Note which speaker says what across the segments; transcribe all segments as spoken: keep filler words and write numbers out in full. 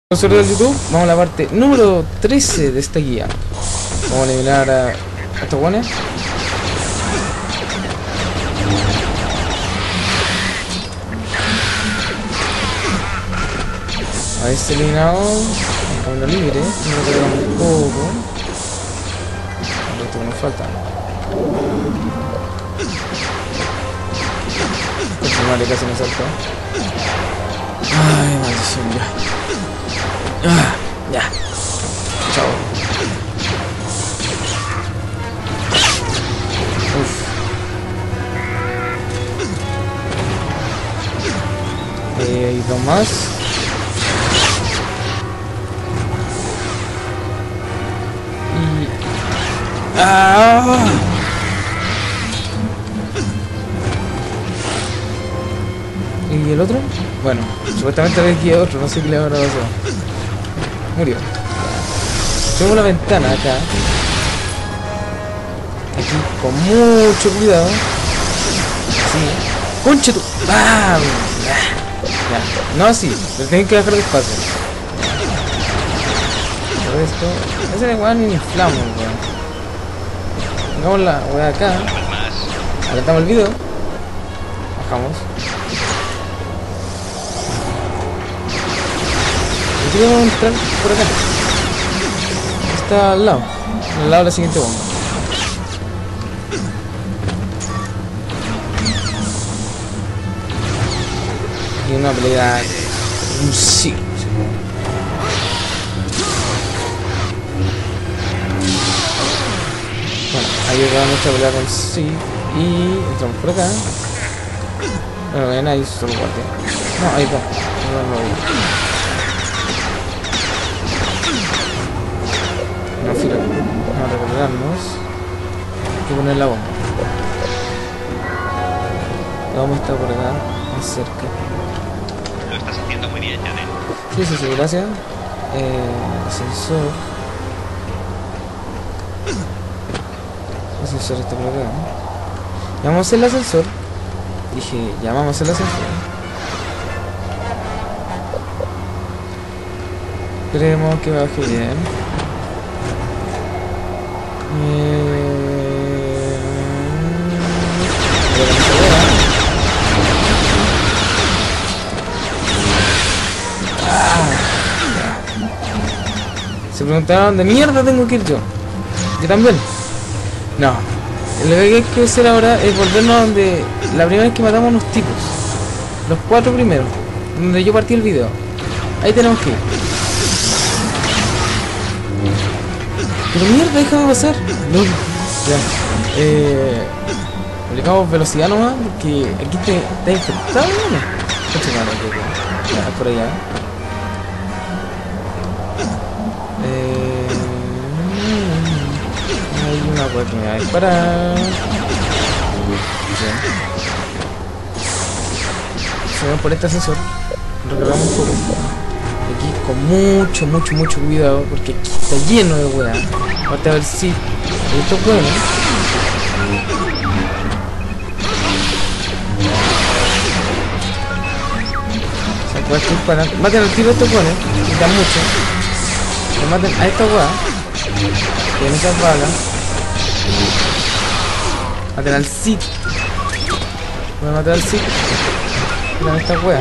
Speaker 1: Nosotros de YouTube, vamos a la parte número trece de esta guía. Vamos a eliminar a, a estos guanes. A este eliminado, en camino libre, no lo pegamos un poco. Esto que nos falta. Continuar, casi me saltó. Ay, maldición, ya. Ah, ya. Chao. Uf. Eh, hay dos más. Y... ¡Ah! ¿Y el otro? Bueno, supuestamente había aquí otro, no sé qué le habrá pasado. Murió. Tengo una ventana acá. Aquí con mucho cuidado. Así. ¡Conche tu! ¡Ah! Ya. No así, pero tienen que dejar el espacio. Todo esto. Ese de weón ni inflamos, weón. Pongamos la weá acá. Alentamos el video. Bajamos. Y vamos a entrar por acá. Está al lado. Al lado de la siguiente bomba. Y una pelea. Un sí. Bueno, ahí llegaba nuestra pelea con sí. Y entramos por acá. Bueno, ven ahí solo guardia. No, ahí está. No, no, no. No, fila, vamos a recuperarnos. Hay que poner la bomba. La bomba está por acá, más cerca.
Speaker 2: Lo estás haciendo muy bien, Janet.
Speaker 1: Sí, sí, sí, gracias. Eh, ascensor. El ascensor está por acá, ¿no? Ya vamos a hacer el ascensor. Dije, ya vamos a hacer el ascensor. Esperemos que baje bien. Eh... ah, Se preguntaron, ¿de mierda tengo que ir yo? Yo también. No. Lo que hay que hacer ahora es volvernos a donde la primera vez que matamos a unos tipos. Los cuatro primeros. Donde yo partí el video. Ahí tenemos que ir. Pero mierda, déjame pasar. No, ya. Eh, aplicamos velocidad nomás, porque aquí te está infectado, ¿no? Ya, por allá. Eh, hay una web que me va a disparar. Bien. Subimos por este ascensor. Recargamos un poco. Aquí con mucho, mucho, mucho cuidado, porque aquí está lleno de weá. Aparte a ver si esto es bueno. Se puede disparar. Maten al tiro a estos weones, quitan mucho. Que maten a esta weá. Tienen esas balas. Maten al Sith. Voy a matar al Sith. Quitan esta weá.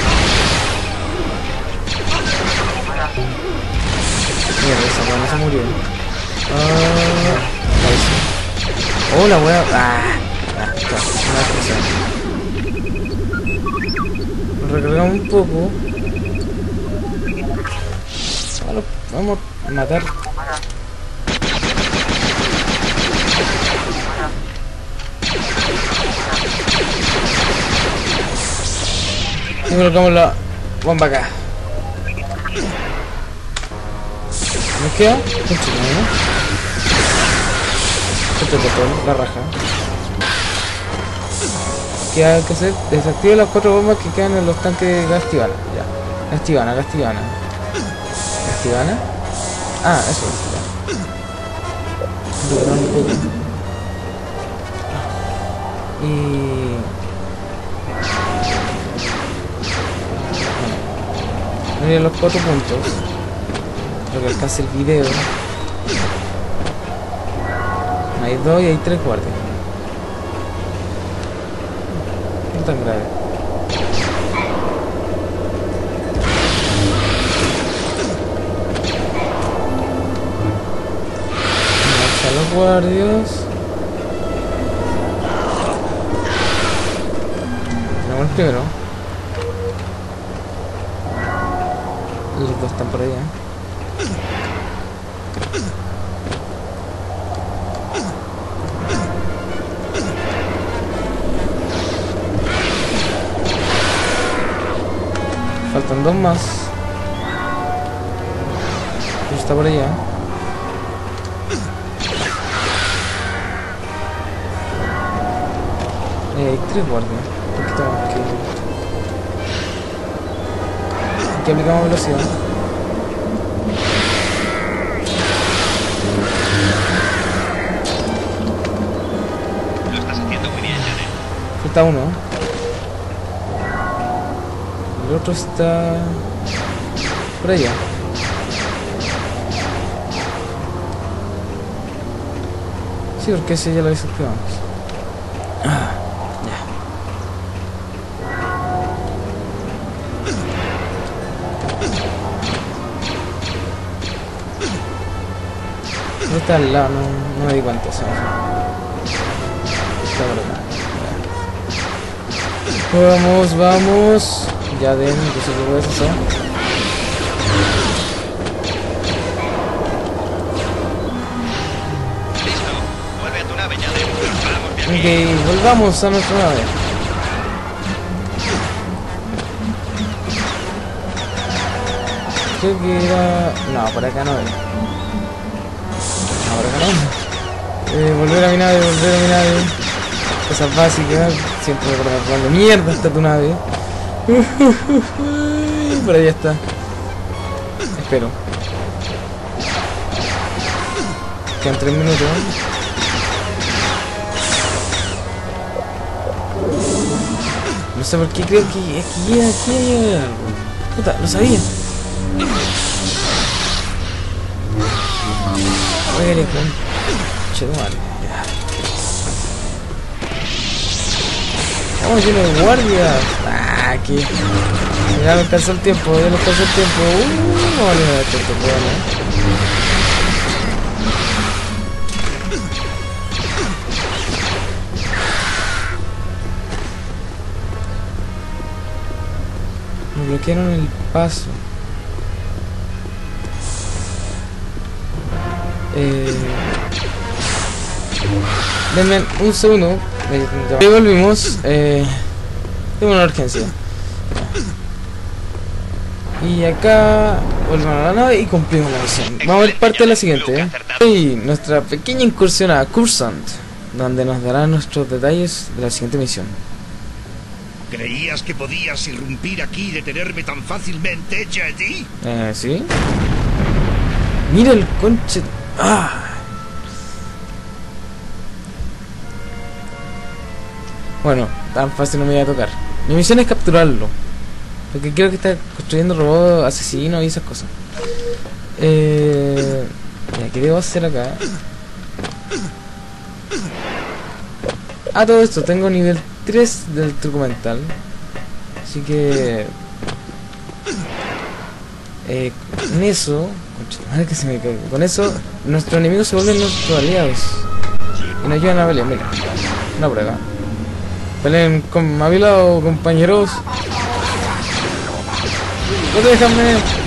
Speaker 1: Mierda, esa weá no se murió. Ah, ahí sí. Oh, la weá. Ah, ah, una explosión. Nos recargamos un poco. Ahora vamos a matar. Y colocamos la bomba acá. ¿Nos queda? Un chico, ¿no? Este botón, la raja. ¿Qué hay que hacer? Desactiva las cuatro bombas que quedan en los tanques de gas tibana. Ya. Gas tibana, gas tibana. ¿Gas tibana? Ah, eso es. Ya. Un poco. Y... Miren los cuatro puntos. Lo que alcance el video. Hay dos y hay tres guardias. No tan grave. Marcha los guardias. Tenemos el primero. Los dos están por allá. Faltan dos más. Uno está por allá. Eh, hay tres guardias. Un poquito más que... Aquí aplicamos velocidad.
Speaker 2: Lo estás haciendo muy bien, Janet.
Speaker 1: Falta uno. El otro está por allá. Sí, porque ese ya lo desactivamos. Ah, ya. No está al lado, no, no me di cuenta, ¿sabes? Está por acá. Vamos, vamos. Ya den, que se lo voy a hacer.
Speaker 2: Listo. Vuelve a tu nave, Janet. Vamos, viaje.
Speaker 1: Ok, volvamos a nuestra nave. Creo que era... No, por acá no era. No, por acá no. Eh, volver a mi nave, volver a mi nave. Cosas básicas. Siempre me acuerdo cuando mierda está tu nave. Por ahí está. Espero. Quedan tres minutos. No sé por qué creo que aquí, aquí hay algo. Puta, lo sabía. Oye, conche de madre. Oh, lleno de guardias. Ah, aquí. Ya me alcanzó el tiempo, ya me alcanzó el tiempo. Uh, vale, no, esto es bueno. Me bloquearon el paso. Eh... Denme un segundo. Ya volvimos. Eh... Tengo una urgencia. Y acá volvemos a la nave y cumplimos la misión. Vamos a ver parte de la siguiente. ¿eh? Y nuestra pequeña incursión a Coruscant, donde nos dará nuestros detalles de la siguiente misión.
Speaker 3: ¿Creías que podías irrumpir aquí y detenerme tan fácilmente, Jedi?
Speaker 1: Eh, ¿sí? Mira el conche... ¡Ah! Bueno, tan fácil no me voy a tocar. Mi misión es capturarlo, porque creo que está construyendo robots asesinos y esas cosas. Eh... Mira, ¿qué debo hacer acá? Ah, todo esto, tengo nivel tres del truco mental. Así que... Eh, con eso... Madre que se me cae. Con eso, nuestros enemigos se vuelven nuestros aliados y nos ayudan a pelear. Mira, no por acá. Peleen con a mi lado, compañeros. No déjame.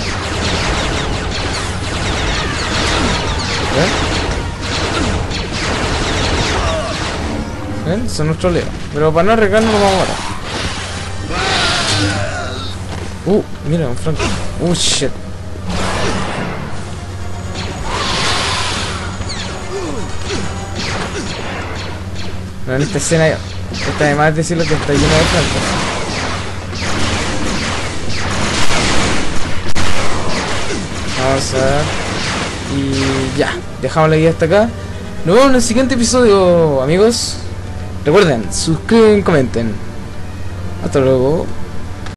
Speaker 1: ¿Ven? ¿Ven? Son nuestros aliados. Pero para no arriesgarnos nos vamos a matar. Uh, mira, un franco. Uh, shit. No, en esta escena está de más decirlo que está lleno de francos. Vamos a ver. Y ya, dejamos la guía hasta acá. Nos vemos en el siguiente episodio, amigos. Recuerden, suscriben, comenten. Hasta luego.